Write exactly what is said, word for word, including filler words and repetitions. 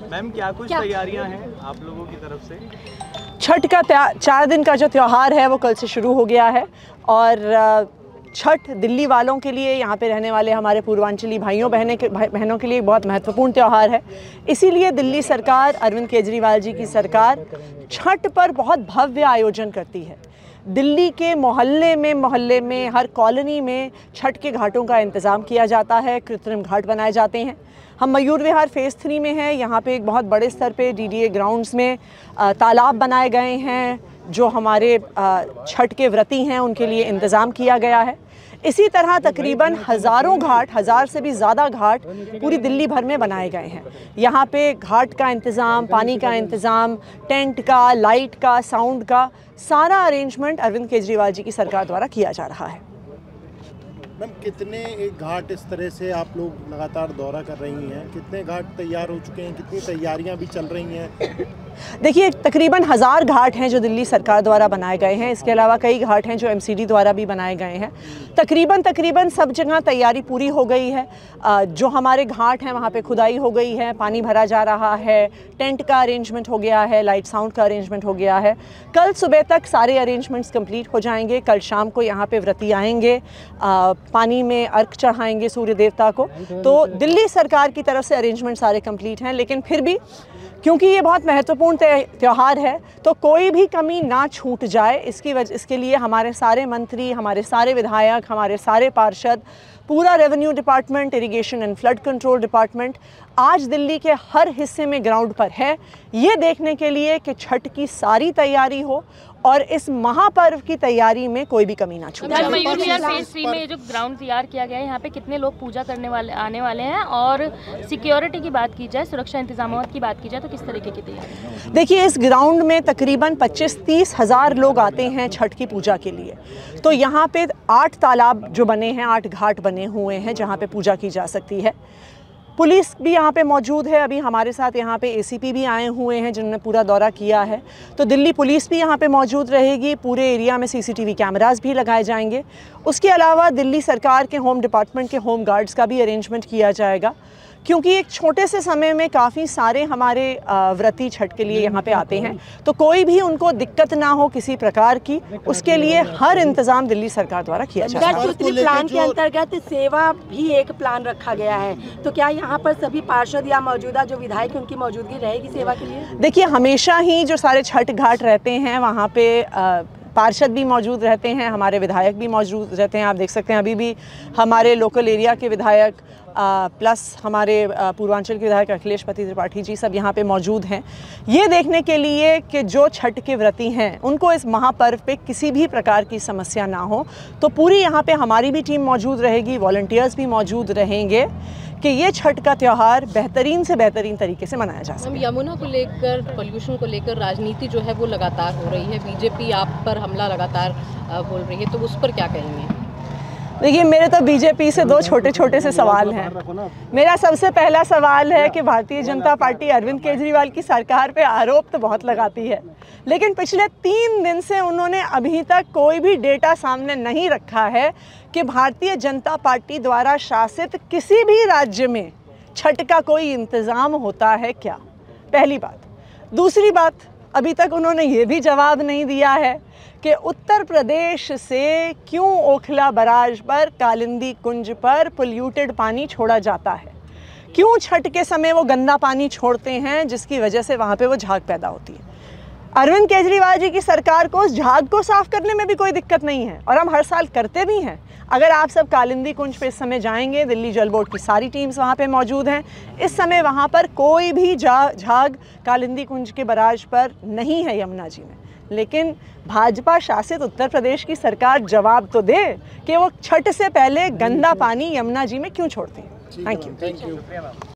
Ma'am क्या कुछ तैयारियां हैं आप लोगों की तरफ से? छठ का चार दिन का जो त्यौहार है वो कल से शुरू हो गया है और छठ दिल्ली वालों के लिए, यहाँ पे रहने वाले हमारे पूर्वांचली भाइयों बहने के बहनों के लिए बहुत महत्वपूर्ण त्यौहार है। इसीलिए दिल्ली सरकार, अरविंद केजरीवाल जी की सरकार छठ पर बहुत भव्य आयोजन करती है। दिल्ली के मोहल्ले में मोहल्ले में हर कॉलोनी में छठ के घाटों का इंतज़ाम किया जाता है, कृत्रिम घाट बनाए जाते हैं। हम मयूर विहार फेज़ थ्री में हैं, यहाँ पे एक बहुत बड़े स्तर पे डीडीए ग्राउंड्स में तालाब बनाए गए हैं जो हमारे छठ के व्रती हैं उनके लिए इंतज़ाम किया गया है। इसी तरह तकरीबन हज़ारों घाट, हज़ार से भी ज़्यादा घाट पूरी दिल्ली भर में बनाए गए हैं। यहाँ पे घाट का इंतज़ाम, पानी का इंतज़ाम, टेंट का, लाइट का, साउंड का सारा अरेंजमेंट अरविंद केजरीवाल जी की सरकार द्वारा किया जा रहा है। मैम, कितने घाट इस तरह से आप लोग लगातार दौरा कर रही हैं? कितने घाट तैयार हो चुके हैं? कितनी तैयारियां भी चल रही हैं? देखिए, तकरीबन हज़ार घाट हैं जो दिल्ली सरकार द्वारा बनाए गए हैं। इसके अलावा कई घाट हैं जो एमसीडी द्वारा भी बनाए गए हैं। तकरीबन तकरीबन सब जगह तैयारी पूरी हो गई है। जो हमारे घाट हैं वहाँ पे खुदाई हो गई है, पानी भरा जा रहा है, टेंट का अरेंजमेंट हो गया है, लाइट साउंड का अरेंजमेंट हो गया है। कल सुबह तक सारे अरेंजमेंट्स कंप्लीट हो जाएंगे। कल शाम को यहाँ पे व्रती आएंगे, पानी में अर्घ चढ़ाएंगे सूर्य देवता को। तो दिल्ली सरकार की तरफ से अरेंजमेंट सारे कंप्लीट हैं, लेकिन फिर भी क्योंकि ये बहुत महत्वपूर्ण त्यौहार है तो कोई भी कमी ना छूट जाए, इसकी वजह इसके लिए हमारे सारे मंत्री, हमारे सारे विधायक, हमारे सारे पार्षद, पूरा revenue department, irrigation and flood control department आज दिल्ली के हर हिस्से में ग्राउंड पर है, ये देखने के लिए कि छठ की सारी तैयारी हो और इस महापर्व की तैयारी में कोई भी कमी ना छूटे। मयूर विहार फेज थ्री में जो ग्राउंड तैयार किया गया है, यहाँ पे कितने लोग पूजा करने वाले आने वाले हैं, और सिक्योरिटी की बात की जाए, सुरक्षा इंतजाम की बात की जाए तो किस तरीके की तैयारी? देखिए, इस ग्राउंड में तकरीबन पच्चीस तीस हज़ार लोग आते हैं छठ की पूजा के लिए। तो यहाँ पे आठ तालाब जो बने हैं, आठ घाट बने हुए हैं जहाँ पे पूजा की जा सकती है। पुलिस भी यहाँ पे मौजूद है। अभी हमारे साथ यहाँ पे एसीपी भी आए हुए हैं जिन्होंने पूरा दौरा किया है। तो दिल्ली पुलिस भी यहाँ पे मौजूद रहेगी। पूरे एरिया में सीसीटीवी कैमरास भी लगाए जाएंगे। उसके अलावा दिल्ली सरकार के होम डिपार्टमेंट के होम गार्ड्स का भी अरेंजमेंट किया जाएगा, क्योंकि एक छोटे से समय में काफ़ी सारे हमारे व्रती छठ के लिए यहाँ पे आते हैं, तो कोई भी उनको दिक्कत ना हो किसी प्रकार की, उसके लिए हर इंतज़ाम दिल्ली सरकार द्वारा किया जाता है। सूत्री प्लान के अंतर्गत सेवा भी एक प्लान रखा गया है, तो क्या यहाँ पर सभी पार्षद या मौजूदा जो विधायक उनकी मौजूदगी रहेगी सेवा के लिए? देखिए, हमेशा ही जो सारे छठ घाट रहते हैं वहाँ पे पार्षद भी मौजूद रहते हैं, हमारे विधायक भी मौजूद रहते हैं। आप देख सकते हैं अभी भी हमारे लोकल एरिया के विधायक आ, प्लस हमारे पूर्वांचल के विधायक अखिलेश पति त्रिपाठी जी सब यहाँ पे मौजूद हैं, ये देखने के लिए कि जो छठ के व्रती हैं उनको इस महापर्व पे किसी भी प्रकार की समस्या ना हो। तो पूरी यहाँ पे हमारी भी टीम मौजूद रहेगी, वॉलंटियर्स भी मौजूद रहेंगे कि ये छठ का त्यौहार बेहतरीन से बेहतरीन तरीके से मनाया जा सके। यमुना को लेकर, पोल्यूशन को लेकर राजनीति जो है वो लगातार हो रही है, बीजेपी आप पर हमला लगातार बोल रही है, तो उस पर क्या कहेंगे? देखिए, मेरे तो बीजेपी से दो छोटे छोटे से सवाल हैं। मेरा सबसे पहला सवाल है कि भारतीय जनता पार्टी अरविंद केजरीवाल की सरकार पे आरोप तो बहुत लगाती है, लेकिन पिछले तीन दिन से उन्होंने अभी तक कोई भी डेटा सामने नहीं रखा है कि भारतीय जनता पार्टी द्वारा शासित किसी भी राज्य में छठ का कोई इंतज़ाम होता है क्या, पहली बात। दूसरी बात, अभी तक उन्होंने ये भी जवाब नहीं दिया है कि उत्तर प्रदेश से क्यों ओखला बराज पर, कालिंदी कुंज पर पोल्यूटेड पानी छोड़ा जाता है, क्यों छठ के समय वो गंदा पानी छोड़ते हैं जिसकी वजह से वहाँ पे वो झाग पैदा होती है। अरविंद केजरीवाल जी की सरकार को उस झाग को साफ करने में भी कोई दिक्कत नहीं है और हम हर साल करते भी हैं। अगर आप सब कालिंदी कुंज पे इस समय जाएंगे, दिल्ली जल बोर्ड की सारी टीम्स वहाँ पे मौजूद हैं। इस समय वहाँ पर कोई भी झाग कालिंदी कुंज के बराज पर नहीं है यमुना जी में, लेकिन भाजपा शासित उत्तर प्रदेश की सरकार जवाब तो दे कि वो छठ से पहले गंदा पानी यमुना जी में क्यों छोड़ती है। Thank you.